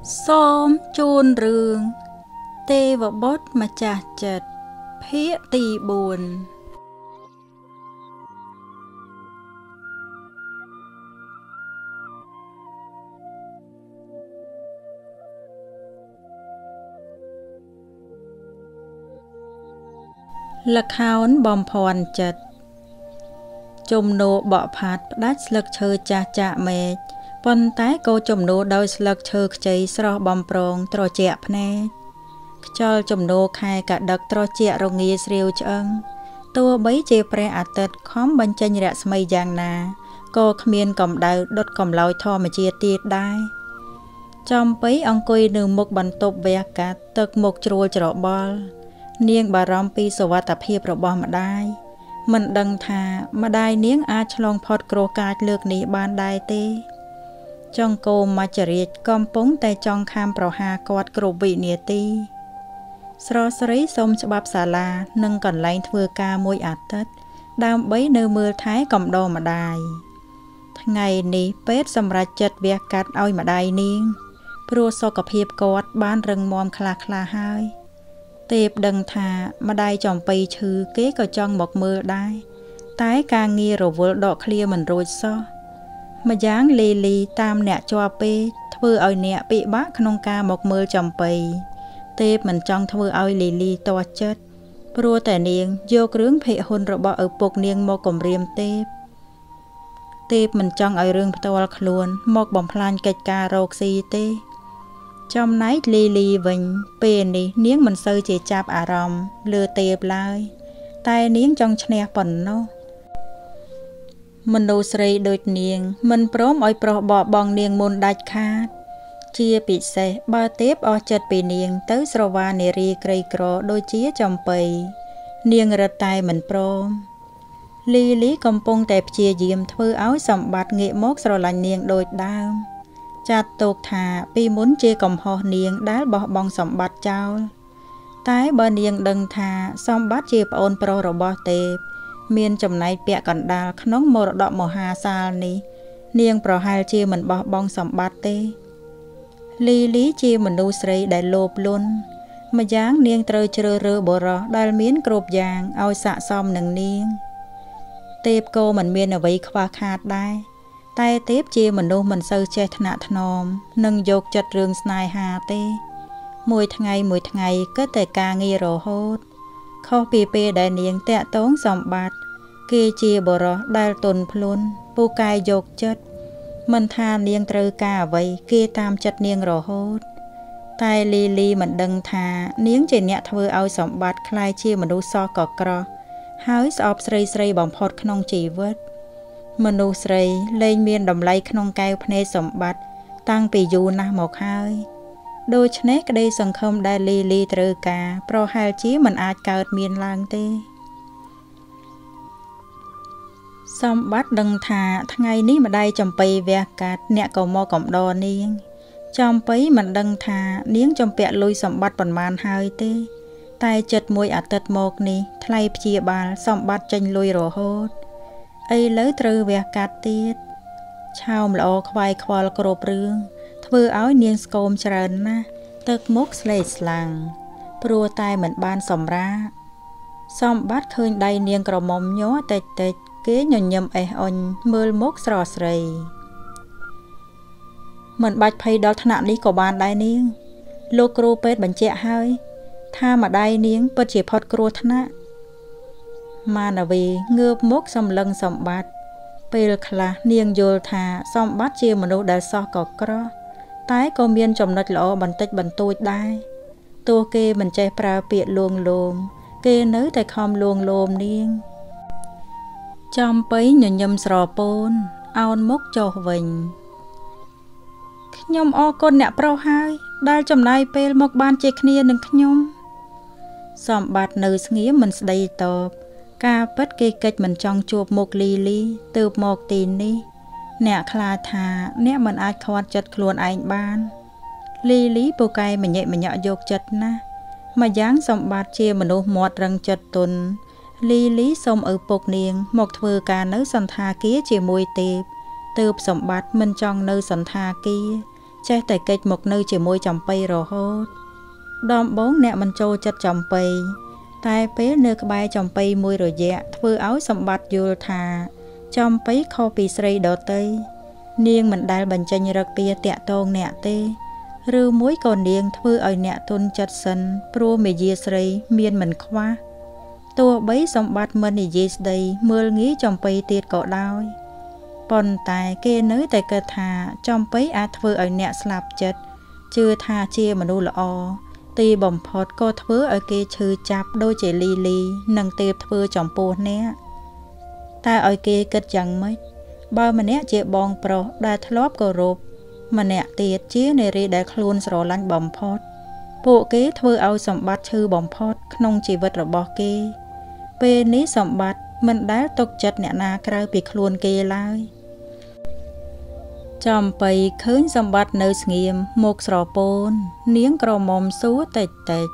សូមជូនរឿងទេវបុត្រម្ចាស់ចិត្តភាគទី4ល្ខោនបំភាន់ចិត្តជំនោរបក់ផាត់ផ្ដាច់ស្លឹកឈើចាស់ចាក់មែកប៉ុន្តែក៏ជំនោរដោយស្លឹកឈើខ្ចីស្រស់បំប្រងត្រជាក់ភ្នែកខ្យល់ជំនោរខែកដឹកត្រជាក់រងាស្រាវឆ្អឹងទោះបីជាព្រះអាទិត្យខំបញ្ចេញរស្មីយ៉ាងណាក៏គ្មានកម្ដៅដុតកំឡោយធម្មជាតិទៀតដែរចំបៃអង្គុយនៅមុខបន្ទប់វះកាត់ទឹកមុខជ្រួលច្របល់នាងបារម្ភពីសុវត្ថិភាពរបស់ម្ដាយមិនដឹងថាម្ដាយនាងអាចឆ្លងផុតគ្រោះកាចលើកនេះបានដែរទេចង្គោមមច្ចរាជកំពុងតែចង់ខាំប្រហារគាត់គ្រប់វិនាទីស្រស់ស្រីសុំច្បាប់សាលានិងកន្លែងធ្វើការមួយអាទិត្យដើម្បីនៅមើលថែកំដរម្ដាយថ្ងៃនេះពេទ្យសម្រេចចិត្តវះកាត់ឲ្យម្ដាយនាងព្រោះសុខភាពគាត់បានរឹងមាំខ្លះៗហើយទេពដឹងថាម្ដាយចំបៃឈឺគេក៏ចង់មកមើលដែរតែការងាររវល់ដកឃ្លាមិនរួចសោះម្យ៉ាងលីលីតាមអ្នកជាប់ពេកធ្វើឲ្យអ្នកពិបាកក្នុងការមកមើលចំបៃទេពមិនចង់ធ្វើឲ្យលីលីទាស់ចិត្តព្រោះតែនាងយករឿងភ័យហ៊ុនរបស់ឪពុកនាងមកគំរាមទេពមិនចង់ឲ្យរឿងផ្ទាល់ខ្លួនមកបំផ្លាញកិច្ចការរកស៊ីទេចំណែកលីលីវិញពេលនេះនាងមិនសូវជាចាប់អារម្មណ៍លើទេពឡើយតែនាងចង់ឈ្នះប៉ុណ្ណោះមនុស្សស្រីដូចនាងមិនព្រមឲ្យប្រុសបបងនាងមុនដាច់ខាតជាពិសេសបើទេពអស់ចិត្តពីនាងទៅស្រវានារីក្រីក្រដូចជាចំបៃនាងរត់តែមិនព្រមលីលីកំពុងតែព្យាយាមធ្វើឲ្យសម្បត្តិងាកមកស្រឡាញ់នាងដូចដើមចាត់ទុកថាពីមុនជាកំហុសនាងដែលបោះបង់សម្បត្តិចោលតែបើនាងដឹងថាសម្បត្តិជាប្អូនប្រុសរបស់ទេពមានចំណែកពាក់កណ្ដាលក្នុងមរតកមហាសាលនេះនាងប្រហែលជាមិនបោះបង់សម្បត្តិទេលីលីជាមនុស្សស្រីដែលលោភលន់ម្យ៉ាងនាងត្រូវជ្រើសរើសបុរសដែលមានគ្រប់យ៉ាងឲ្យស័ក្តិសមនឹងនាងទេពក៏មិនមានអ្វីខ្វះខាតដែរតែទេពជាមនុស្សមិនសូវចេះថ្នាក់ថ្នមនិងយកចិត្តរឿងស្នេហាទេមួយថ្ងៃគិតតែការងាររហូតខុសពីពេលដែលនាងតាក់ទងសម្បត្តិគេជាបុរសដែលទន់ភ្លន់ពូកែយកចិត្តមិនថានាងត្រូវការអ្វីគេតាមចិត្តនាងរហូតតែលីលីមិនដឹងថានាងជាអ្នកធ្វើឲ្យសម្បត្តិคล้ายជាមនុស្សសកក្រោះហើយស្អប់ស្រីបំផុតក្នុងជីវិតមនុស្សស្រីលែងមានតម្លៃក្នុងកែវភ្នែកសម្បត្តិតាំងពីយូរណាស់មកហើយដូច្នេះក្តីសង្ឃឹមដែលលីលីត្រូវការប្រហែលជាមិនអាចកើតមានឡើងទេសម្បត្តិដឹងថាថ្ងៃនេះម្ដាយចំបៃវះកាត់អ្នកក៏មកកំដរនាងចំបៃមិនដឹងថានាងចំពាក់លុយសម្បត្តិប៉ុន្មានហើយទេតែចិត្តមួយអាទិត្យមកនេះថ្លៃព្យាបាលសម្បត្តិចេញលុយរហូតឥឡូវត្រូវវះកាត់ទៀតឆោមល្អខ្វាយខ្វល់គ្រប់រឿងធ្វើឲ្យនាងស្គមច្រើនណាស់ទឹកមុខស្លេកស្លាំងព្រោះតែមិនបានសម្រាកសម្បត្តិឃើញដៃនាងក្រមុំញ័រតិចគេញញឹមអេះអុញមើលមុខស្រស់ស្រីមិនបាច់ភ័យដល់ថ្នាក់នេះក៏បានដែរនាងលោកគ្រូពេទ្យបញ្ជាក់ហើយថាម្ដាយនាងពិតជាផុតគ្រោះថ្នាក់មានវីងើបមុខសម្លឹងសម្បត្តិពេលខ្លះនាងយល់ថាសម្បត្តិជាមនុស្សដែលសោះក៏ក្រោះតែក៏មានចំណុចល្អបន្តិចបន្តួចដែរទោះគេមិនចេះប្រើពាក្យលួងលោមគេនៅតែខំលួងលោមនាងចំបៃញញឹមស្រពោនអោនមុខចុះវិញខ្ញុំអរគុណអ្នកប្រុសហើយដែលចំណាយពេលមកបានជាគ្នានឹងខ្ញុំសម្បត្តិនៅស្ងៀមមិនស្ដីតបការពិតគេកិច្ចមិនចង់ជួបមុខលីលីទើបមកទីនេះអ្នកខ្លាចថាអ្នកមិនអាចខាត់ចិត្តខ្លួនឯងបានលីលីពូកែម្ញែកម្ញក់យកចិត្តណាស់ម្យ៉ាងសម្បត្តិជាមនុស្សមាត់រឹងចិត្តទន់លីលីសូមឪពុកនាងមកធ្វើការនៅសន្តាគារជាមួយទេពទើបសម្បត្តិមិនចង់នៅសន្តាគារចេះតែកិច្ចមកនៅជាមួយចំបៃរហូតដំបងអ្នកមិនចូលចិត្តចំបៃតែពេលនៅក្បែរចំបៃមួយរយៈធ្វើឲ្យសម្បត្តិយល់ថាចំបៃខុសពីស្រីដទៃនាងមិនដែលបញ្ចេញរឹកពីតាក់តងអ្នកទេឬមួយក៏នាងធ្វើឲ្យអ្នកទុនចិត្តសិនព្រោះមេយាស្រីមានមិនខ្វះទោះបីសម្បត្តិមិននិយាយស្ដីមើលងាយចំបៃទៀតក៏ដោយប៉ុន្តែគេនៅតែគិតថាចំបៃអាចធ្វើឲ្យអ្នកស្លាប់ចិត្តជឿថាជាមនុស្សល្អទីបំផុតក៏ធ្វើឲ្យគេឈឺចាប់ដូចជាលីលីនឹងទេពធ្វើចំពោះអ្នកតែឲ្យគេគិតយ៉ាងម៉េចបើម្នាក់ជាបងប្រុសដែលធ្លាប់គោរពម្នាក់ទៀតជានារីដែលខ្លួនស្រឡាញ់បំផុតពួកគេធ្វើឲ្យសម្បត្តិឈឺបំផុតក្នុងជីវិតរបស់គេពេលនេះសម្បត្តិមិនដែលទុកចិត្តអ្នកណាក្រៅពីខ្លួនគេឡើយចំបៃឃើញសម្បត្តិនៅស្ងៀមមកស្រពោននាងក្រមុំសួរតិច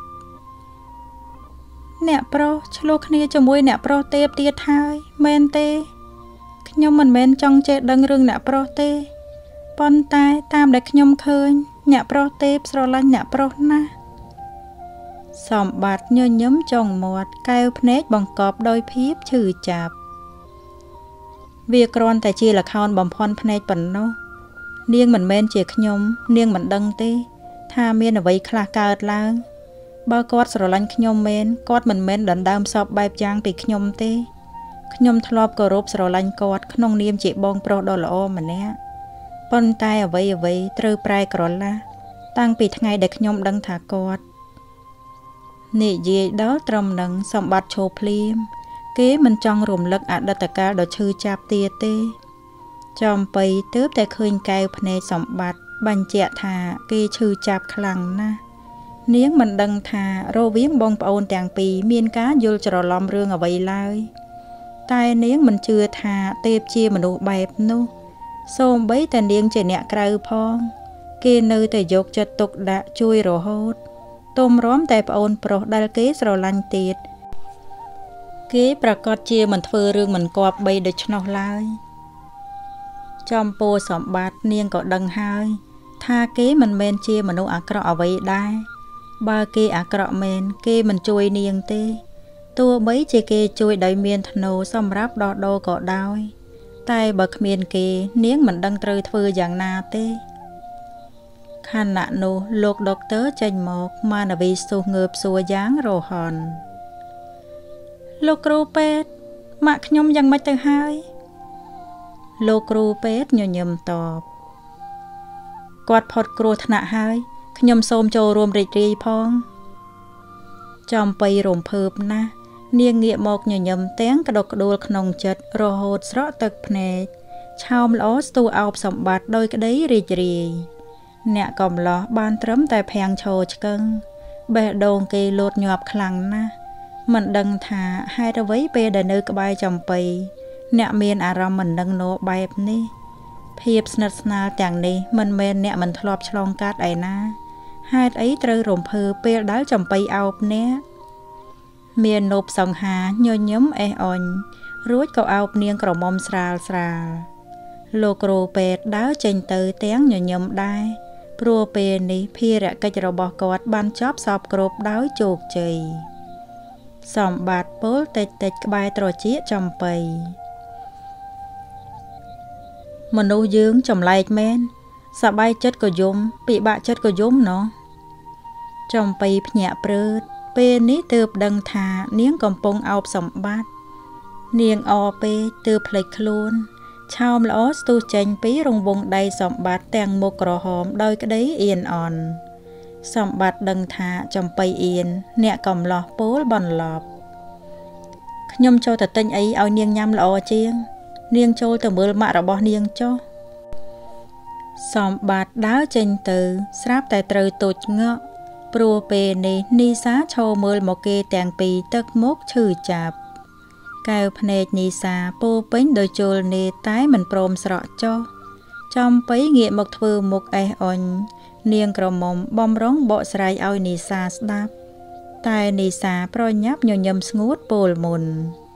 អ្នកប្រុសឆ្លោះគ្នាជាមួយអ្នកប្រុសទេពទៀតហើយមែនទេខ្ញុំមិនមែនចង់ចេះដឹងរឿងអ្នកប្រុសទេប៉ុន្តែតាមដែលខ្ញុំឃើញអ្នកប្រុសទេពស្រឡាញ់អ្នកប្រុសណាស់សម្បត្តិញញឹមចុងមាត់កែវភ្នែកបង្កប់ដោយភាពឈឺចាប់វាគ្រាន់តែជាល្ខោនបំភាន់ភ្នែកប៉ុណ្ណោះនាងមិនមែនជាខ្ញុំនាងមិនដឹងទេថាមានអ្វីខ្លះកើតឡើងបើគាត់ស្រឡាញ់ខ្ញុំមែនគាត់មិនមែនដណ្ដើមសពបែបយ៉ាងពីខ្ញុំទេខ្ញុំធ្លាប់គោរពស្រឡាញ់គាត់ក្នុងនាមជាបងប្រុសដ៏ល្អម្នាក់ប៉ុន្តែអ្វីត្រូវប្រែក្រឡាតាំងពីថ្ងៃដែលខ្ញុំដឹងថាគាត់និយាយដល់ត្រឹមនឹងសម្បត្តិឈោភ្លាមគេមិនចង់រំលឹកអតីតកាលដ៏ឈឺចាប់ទៀតទេចំបៃទើបតែឃើញកែវភ្នែកសម្បត្តិបញ្ជាក់ថាគេឈឺចាប់ខ្លាំងណាស់នាងមិនដឹងថារវាងបងប្អូនទាំងពីរមានការយល់ច្រឡំរឿងអ្វីឡើយតែនាងមិនជឿថាទេពជាមនុស្សបែបនោះសូម្បីតែនាងជាអ្នកក្រៅផងគេនៅតែយកចិត្តទុកដាក់ជួយរហូតទុំរាំតែប្អូនប្រុសដែលគេស្រឡាញ់ទៀតគេប្រកាសជាមិនធ្វើរឿងមិនគប្បីដូច្នោះឡើយចំពោះសម្បត្តិនាងក៏ដឹងហើយថាគេមិនមែនជាមនុស្សអាក្រក់អ្វីដែរបើគេអាក្រក់មែនគេមិនជួយនាងទេទោះបីជាគេជួយដោយមានធ្នូសម្រាប់ដោះដូរក៏ដោយតែបើគ្មានគេនាងមិនដឹងត្រូវធ្វើយ៉ាងណាទេខណៈនោះលោកដុកទ័រចេញមកម៉ានាវីស្ទុះងើបសួរយ៉ាងរហ័នលោកគ្រូពេទ្យម៉ាក់ខ្ញុំយ៉ាងម៉េចទៅហើយលោកគ្រូពេទ្យញញឹមតបគាត់ផុតគ្រោះថ្នាក់ហើយខ្ញុំសូមចូលរួមរីករាយផងចំបៃរំភើបណាស់នាងងាកមកញញឹមទាំងក្តុកក្តួលក្នុងចិត្តរហូតស្រក់ទឹកភ្នែកឆោមល្អស្ទុះអោបសម្បត្តិដោយក្តីរីករាយអ្នកកំឡោះបានត្រឹមតែភាំងឈរឆ្កឹងបេះដូងគេលោតញាប់ខ្លាំងណាស់មិនដឹងថាហេតុអ្វីពេលដែលនៅក្បែរចំបៃអ្នកមានអារម្មណ៍មិននឹងណោបែបនេះភាពស្និទ្ធស្នាលទាំងនេះមិនមែនអ្នកមិនធ្លាប់ឆ្លងកាត់ឯណាហេតុអីត្រូវរំភើបពេលដែលចំបៃអោបអ្នកមាននប់សង្ហាញញឹមអេះអញរួចក៏អោបនាងក្រមុំស្រាលលោកគ្រូពេទ្យដើរចេញទៅទាំងញញឹមដែរព្រោះពេលនេះភារកិច្ចរបស់គាត់បានចប់សពគ្រប់ដោយជោគជ័យសម្បត្តិពលតិចក្បែរត្រចៀកចំបៃមនុស្សយើងចម្លែកមែនសប្បាយចិត្តក៏យំពិបាកចិត្តក៏យំណោះចំបៃភ្ញាក់ព្រឺតពេលនេះទើបដឹងថានាងកំពុងអោបសម្បត្តិនាងអពេកទើបភ្លេចខ្លួនឆោមល្អស្ទុះចេញពីរង្វង់ដៃសម្បត្តិទាំងមុខក្រហមដោយក្តីអៀនអន់សម្បត្តិដឹងថាចំបៃអៀនអ្នកកំឡោះពោលបន្លប់ខ្ញុំចូលទៅទិញអីឲ្យនាងញ៉ាំល្អជាងនាងចូលទៅមើលម៉ាក់របស់នាងចុះសម្បត្តិដើរចេញទៅស្រាប់តែត្រូវតូចងក់ព្រោះពេលនេះនីសាឈរមើលមកគេទាំងពីរទឹកមុខឈឺចាប់កែវភ្នែកនីសាពោពេញដោយជលនេតែមិនព្រមស្រក់ចុះចំបៃងាកមកធ្វើមុខអេះអញនាងក្រមុំបំរុងបកស្រាយឲ្យនីសាស្ដាប់តែនីសាប្រញាប់ញញឹមស្ងួតពោលមុន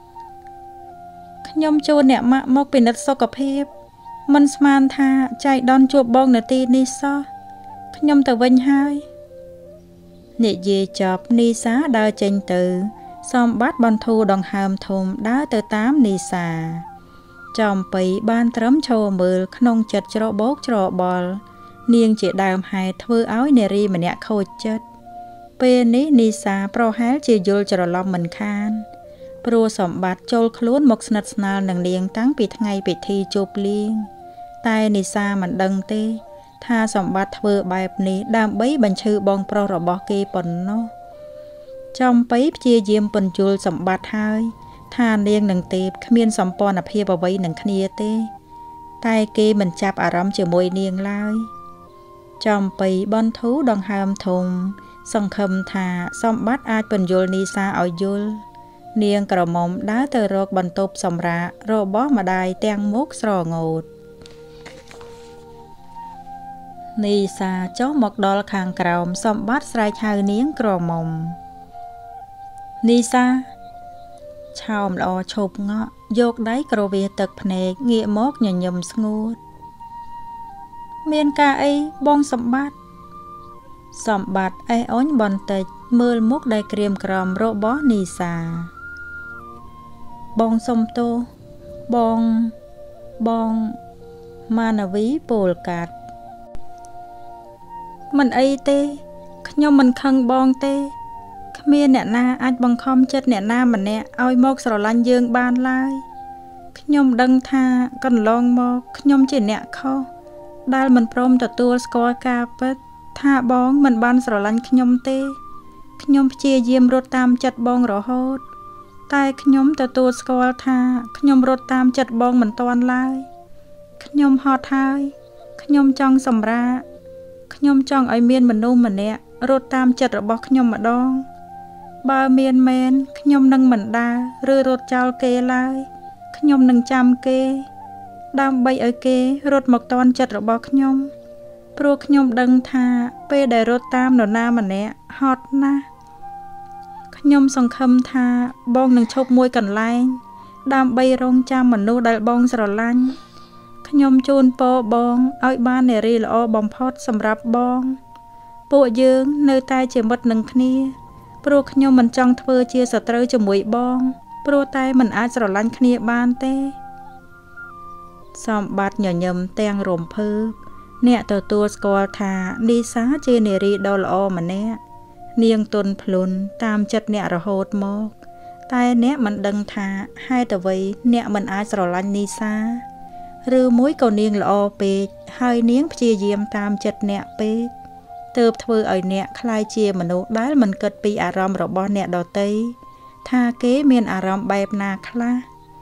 ខ្ញុំជួលអ្នកម៉ាក់មកពិនិត្យសុខភាពមិនស្មានថាចៃដន្យជួបបងនៅទីនេះសោះខ្ញុំទៅវិញហើយនិយាយចប់នីសាដើរចេញទៅសម្បត្តិបន្ធូរដង្ហើមធំដើរទៅតាមនីសាចំបៃបានត្រឹមឈរមើលក្នុងចិត្តច្របោកច្របល់នាងជាដើមហេតុធ្វើឲ្យនារីម្នាក់ខូចចិត្តពេលនេះនីសាប្រហែលជាយល់ច្រឡំមិនខានព្រោះសម្បត្តិចូលខ្លួនមកស្និទ្ធស្នាលនឹងនាងតាំងពីថ្ងៃពិធីជប់លៀងតែនីសាមិនដឹងទេថាសម្បត្តិធ្វើបែបនេះដើម្បីបញ្ឈឺបងប្រុសរបស់គេប៉ុណ្ណោះចំបៃព្យាយាមពន្យល់សម្បត្តិហើយថានាងនឹងទេពគ្មានសម្ព័ន្ធភាពអ្វីនឹងគ្នាទេតែគេមិនចាប់អារម្មណ៍ជាមួយនាងឡើយចំបៃបន្ធូរដង្ហើមធំសង្ឃឹមថាសម្បត្តិអាចពន្យល់នីសាឲ្យយល់នាងក្រមុំដើរទៅរកបន្ទប់សម្រាករបស់ម្ដាយទាំងមុខស្រងោតនីសាចុះមកដល់ខាងក្រោមសម្បត្តិស្រែកហៅនាងក្រមុំនីសាឆោមល្អឈប់ងក់យកដៃក្រវាទឹកភ្នែកងាកមកញញឹមស្ងួតមានការអីបងសម្បត្តិអេះអុញបន្តិចមើលមុខដែលក្រៀមក្រំរបស់នីសាបងសុំទោសបងមានវីពលកាត់មិនអីទេខ្ញុំមិនខឹងបងទេគ្មានអ្នកណាអាចបង្ខំចិត្តអ្នកណាម្នាក់ឲ្យមកស្រឡាញ់យើងបានឡើយខ្ញុំដឹងថាកន្លងមកខ្ញុំជាអ្នកខុសដែលមិនព្រមទទួលស្គាល់ការពិតថាបងមិនបានស្រឡាញ់ខ្ញុំទេខ្ញុំព្យាយាមរត់តាមចិត្តបងរហូតតែខ្ញុំទទួលស្គាល់ថាខ្ញុំរត់តាមចិត្តបងមិនទាន់ឡើយខ្ញុំហត់ហើយខ្ញុំចង់សម្រាកខ្ញុំចង់ឲ្យមានមនុស្សម្នាក់រត់តាមចិត្តរបស់ខ្ញុំម្ដងបើមានមែនខ្ញុំនឹងមិនដើរឬរត់ចោលគេឡើយខ្ញុំនឹងចាំគេដើម្បីឲ្យគេរត់មកទាន់ចិត្តរបស់ខ្ញុំព្រោះខ្ញុំដឹងថាពេលដែលរត់តាមនរណាម្នាក់ហត់ណាស់ខ្ញុំសង្ឃឹមថាបងនឹងឈប់មួយកន្លែងដើម្បីរងចាំមនុស្សដែលបងស្រឡាញ់ខ្ញុំជូនពរបងឲ្យបាននារីល្អបំផុតសម្រាប់បងពួកយើងនៅតែជាមិត្តនឹងគ្នាព្រោះខ្ញុំមិនចង់ធ្វើជាសត្រូវជាមួយបងព្រោះតែមិនអាចស្រឡាញ់គ្នាបានទេសម្បត្តិញញឹមទាំងរំភើបអ្នកទទួលស្គាល់ថានីសាជានារីដ៏ល្អម្នាក់នាងទន់ភ្លន់តាមចិត្តអ្នករហូតមកតែអ្នកមិនដឹងថាហេតុអ្វីអ្នកមិនអាចស្រឡាញ់នីសាឬមួយក៏នាងល្អពេកហើយនាងព្យាយាមតាមចិត្តអ្នកពេកទើបធ្វើឲ្យអ្នកក្លាយជាមនុស្សដែលមិនគិតពីអារម្មណ៍របស់អ្នកដទៃថាគេមានអារម្មណ៍បែបណាខ្លះ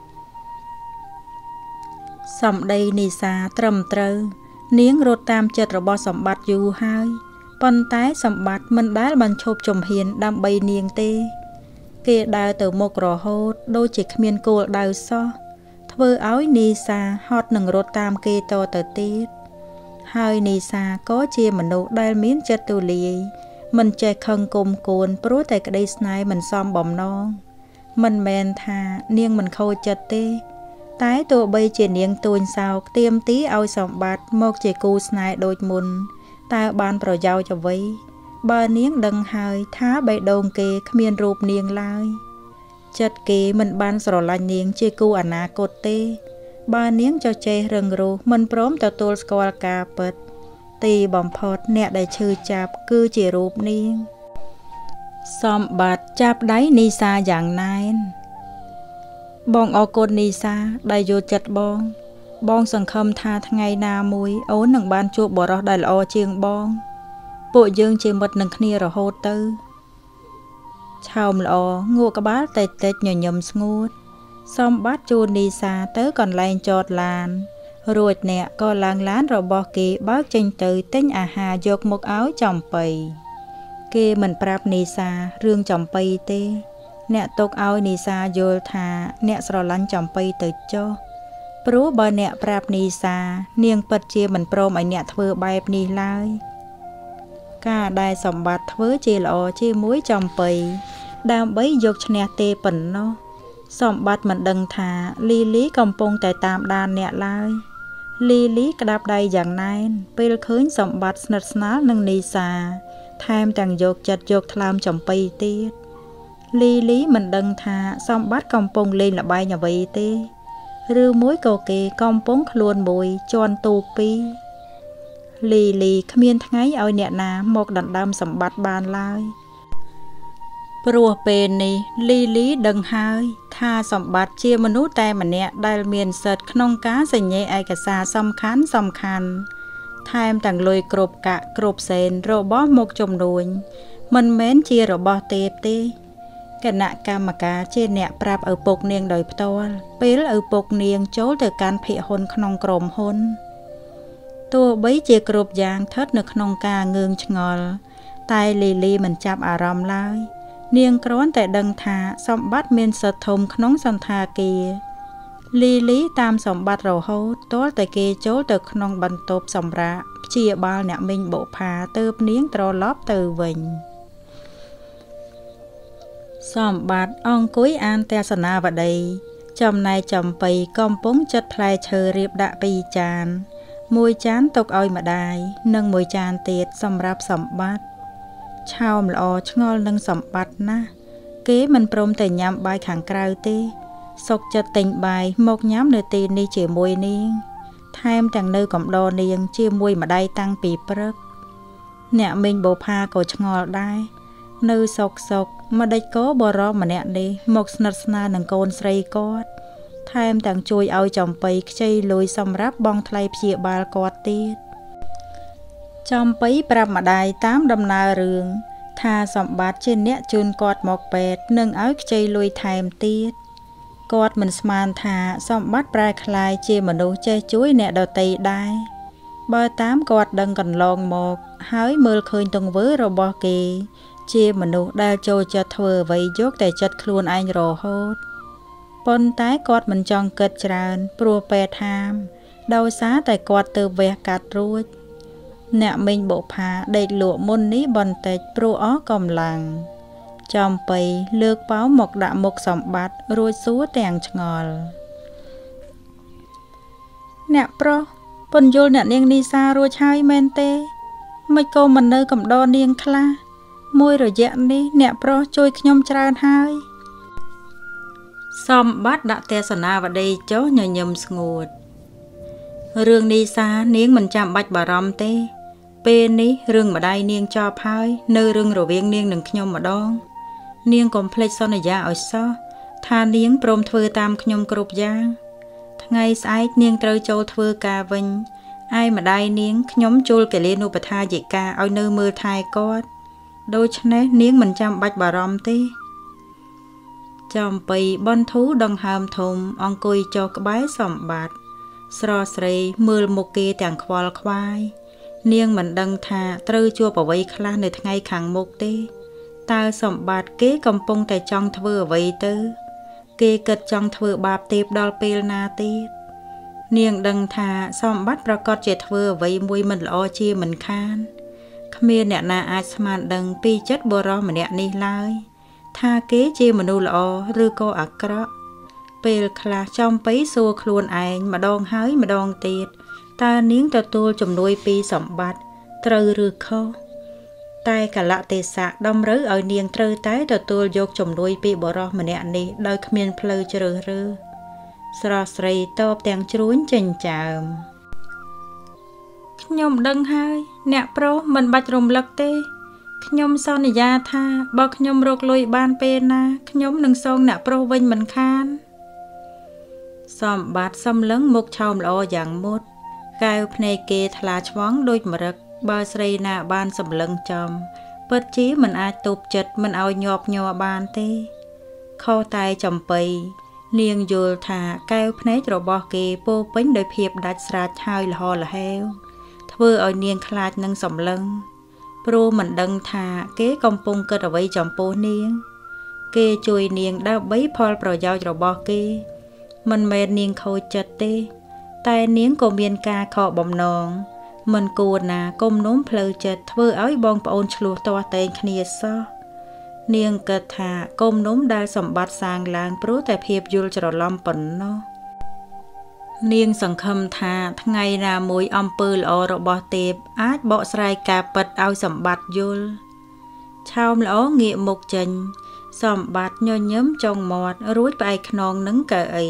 សម្ដីនីសាត្រឹមត្រូវនាងរត់តាមចិត្តរបស់សម្បត្តិយូរហើយប៉ុន្តែសម្បត្តិមិនដែលបញ្ឈប់ជំហានដើម្បីនាងទេគេដើរទៅមុខរហូតដូចជាគ្មានគោលដៅសោះធ្វើឲ្យនីសាហត់នឹងរត់តាមគេតទៅទៀតហើយនីសាក៏ជាមនុស្សដែលមានចិត្តទូលាយមិនចេះខឹងគុំគួនព្រោះតែក្តីស្នេហ៍មិនសមបំណងមិនមែនថានាងមិនខូចចិត្តទេតែទោះបីជានាងទួញសោកទាមទារឲ្យសម្បត្តិមកជាគូស្នេហ៍ដូចមុនតើបានប្រយោជន៍អ្វីបើនាងដឹងហើយថាបេះដូងគេគ្មានរូបនាងឡើយចិត្តគេមិនបានស្រឡាញ់នាងជាគូអនាគតទេបើនាងចចេះរឹងរូសមិនព្រមទទួលស្គាល់ការពិតទីបំផុតអ្នកដែលឈឺចាប់គឺជារូបនាងសម្បត្តិចាប់ដៃនីសាយ៉ាងណែនបងអរគុណនីសាដែលយល់ចិត្តបងសង្ឃឹមថាថ្ងៃណាមួយអូននឹងបានជួបបុរសដែលល្អជាងបងពួកយើងជាមិត្តនឹងគ្នារហូតទៅឆោមល្អងក់ក្បាលតិចញញឹមស្ងួតសម្បត្តិជួននីសាទៅកន្លែងចតឡានរួចអ្នកក៏ឡើងឡានរបស់គេបើកចេញទៅទិញអាហារយកមកឲ្យចំបៃគេមិនប្រាប់នីសារឿងចំបៃទេអ្នកទុកឲ្យនីសាយល់ថាអ្នកស្រឡាញ់ចំបៃទៅចុះព្រោះបើអ្នកប្រាប់នីសានាងពិតជាមិនព្រមឲ្យអ្នកធ្វើបែបនេះឡើយការដែលសម្បត្តិធ្វើជាល្អជាមួយចំបៃដើម្បីយកឈ្នះទេប៉ុណ្ណោះសម្បត្តិមិនដឹងថាលីកំពុងតែតាមដានអ្នកឡើយលីលីក្តាប់ដៃយ៉ាងណែនពេលឃើញសម្បត្តិស្និទ្ធស្នាលនឹងនីសាថែមទាំងយកចិត្តយកថ្លើមចំពីទៀតលីលីមិនដឹងថាសម្បត្តិកំពុងលេងល្បែងអ្វីទេឬមួយក៏គេកំពុងខ្លួនមួយជន់ទូពីរលីលីគ្មានថ្ងៃឲ្យអ្នកណាមកដណ្ដើមសម្បត្តិបានឡើយព្រោះពេលនេះលីលីដឹងហើយថាសម្បត្តិជាមនុស្សតែម្នាក់ដែលមានសិទ្ធិក្នុងការសញ្ញេឯកសារសំខាន់ថែមទាំងលុយគ្រប់កាក់គ្រប់សេនរបស់មុខជំនួញមិនមែនជារបស់ទេគណៈកម្មការជាអ្នកប្រាប់ឪពុកនាងដោយផ្ទាល់ពេលឪពុកនាងចូលទៅកាន់ភាគហ៊ុនក្នុងក្រុមហ៊ុនទោះបីជាគ្រប់យ៉ាងស្ថិតនៅក្នុងការងឿងឆ្ងល់តែលីលីមិនចាប់អារម្មណ៍ឡើយនាងគ្រាន់តែដឹងថាសម្បត្តិមានសិទ្ធិធំក្នុងសន្តាគារលីលីតាមសម្បត្តិរហូតទាល់តែគេចូលទៅក្នុងបន្ទប់សម្រាកព្យាបាលអ្នកមីងបុប្ផាទើបនាងត្រឡប់ទៅវិញសម្បត្តិអង្គុយអានទស្សនាវដ្តីចំណែកចំបៃកំពុងចិតផ្លែឈើរៀបដាក់ពីរចានមួយចានទុកឲ្យម្ដាយនិងមួយចានទៀតសម្រាប់សម្បត្តិឆោមល្អឆ្ងល់នឹងសម្បត្តិណាស់គេមិនព្រមតែញ៉ាំបាយខាងក្រៅទេសុកចិត្តទិញបាយមកញ៉ាំនៅទីនេះជាមួយនាងថែមទាំងនៅកំដរនាងជាមួយម្ដាយតាំងពីព្រឹកអ្នកមីងបុប្ផាក៏ឆ្ងល់ដែរនៅសុកម្ដេចក៏បរោះម្នាក់នេះមកស្និទ្ធស្នាលនឹងកូនស្រីគាត់ថែមទាំងជួយឲ្យចំបៃខ្ចីលុយសម្រាប់បង់ថ្លៃព្យាបាលគាត់ទៀតចំបៃប្រាប់ម្ដាយតាមដំណើររឿងថាសម្បត្តិជាអ្នកជូនគាត់មកពេទ្យនិងឲ្យខ្ចីលុយថែមទៀតគាត់មិនស្មានថាសម្បត្តិប្រែក្លាយជាមនុស្សចេះជួយអ្នកដទៃដែរបើតាមគាត់ដឹងកន្លងមកហើយមើលឃើញទង្វើរបស់គេជាមនុស្សដែលចូលចិត្តធ្វើអ្វីយកតែចិត្តខ្លួនឯងរហូតប៉ុន្តែគាត់មិនចង់គិតច្រើនព្រោះពេទ្យហាមដោយសារតែគាត់ទើបវះកាត់រួចអ្នកមីងបុប្ផាដេកលក់មុននេះបន្តិចព្រោះអស់កម្លាំងចំបៃលើកប៉ោមមកដាក់មុខសម្បត្តិរួចសួរទាំងឆ្ងល់អ្នកប្រុសពន្យល់អ្នកនាងនីសារួចហើយមែនទេមិនក៏មិននៅកំដរនាងខ្លះមួយរយៈនេះអ្នកប្រុសជួយខ្ញុំច្រើនហើយសម្បត្តិដាក់ទស្សនាវដ្តីចុះញញឹមស្ងួតរឿងនីសានាងមិនចាំបាច់បារម្ភទេពេលនេះរឿងម្ដាយនាងចប់ហើយនៅរឿងរវាងនាងនិងខ្ញុំម្ដងនាងកុំភ្លេចសន្យាឲ្យសោះថានាងព្រមធ្វើតាមខ្ញុំគ្រប់យ៉ាងថ្ងៃស្អែកនាងត្រូវចូលធ្វើការវិញឯម្ដាយនាងខ្ញុំជួលកេលានុបដ្ឋាយិកាឲ្យនៅមើលថែគាត់ដូច្នេះនាងមិនចាំបាច់បារម្ភទេចំបៃបន្ធូរដង្ហើមធំអង្គុយចុះក្បែរសម្បត្តិស្រស់ស្រីមើលមុខគេទាំងខ្វល់ខ្វាយនាងមិនដឹងថាត្រូវជួបអ្វីខ្លះនៅថ្ងៃខាងមុខទេតើសម្បត្តិគេកំពុងតែចង់ធ្វើអ្វីទៅគេគិតចង់ធ្វើបាបទេពដល់ពេលណាទៀតនាងដឹងថាសម្បត្តិប្រកាសជាធ្វើអ្វីមួយមិនល្អជាមិនខានគ្មានអ្នកណាអាចស្មានដឹងពីចិត្តបុរសម្នាក់នេះឡើយថាគេជាមនុស្សល្អឬក៏អាក្រក់ពេលខ្លះចំបៃសួរខ្លួនឯងម្ដងហើយម្ដងទៀតតើនាងទទួលជំនួយពីសម្បត្តិត្រូវឬខុសតែកលៈទេសៈតម្រូវឲ្យនាងត្រូវតែទទួលយកជំនួយពីបុរសម្នាក់នេះដោយគ្មានផ្លូវជ្រើសរើសស្រស់ស្រីតបទាំងជ្រួញចិញ្ចើមខ្ញុំដឹងហើយអ្នកប្រុសមិនបាច់រំលឹកទេខ្ញុំសន្យាថាបើខ្ញុំរកលុយបានពេលណាខ្ញុំនឹងសងអ្នកប្រុសវិញមិនខានសម្បត្តិសំឡឹងមុខឆោមល្អយ៉ាងមុតកែវភ្នែកគេថ្លាឆ្វង់ដូចម្រឹកបើស្រីណាបានសម្លឹងចំពិតជាមិនអាចទប់ចិត្តមិនឲ្យញាប់ញ័របានទេខុសតែចំបៃនាងយល់ថាកែវភ្នែករបស់គេពោពេញដោយភាពដាច់ស្រេចហើយលហលហេវធ្វើឲ្យនាងខ្លាចនឹងសម្លឹងព្រោះមិនដឹងថាគេកំពុងគិតអ្វីចំពោះនាងគេជួយនាងដើម្បីផលប្រយោជន៍របស់គេមិនមែននាងខូចចិត្តទេតែនាងក៏មានការខកបំណងមិនគួរណាគុំនោមផ្លូវចិត្តធ្វើឲ្យបងប្អូនឆ្លោះទាស់តែងគ្នាសោះនាងគិតថាគុំនោមដែលសម្បត្តិសាងឡើងព្រោះតែភាពយល់ច្រឡំប៉ុណ្ណោះនាងសង្ឃឹមថាថ្ងៃណាមួយអំពើល្អរបស់ទេពអាចបកស្រាយការពិតឲ្យសម្បត្តិយល់ឆោមល្អងាកមុខចេញសម្បត្តិញញឹមចុងមាត់រួចផ្អែកខ្នងនឹងកៅអី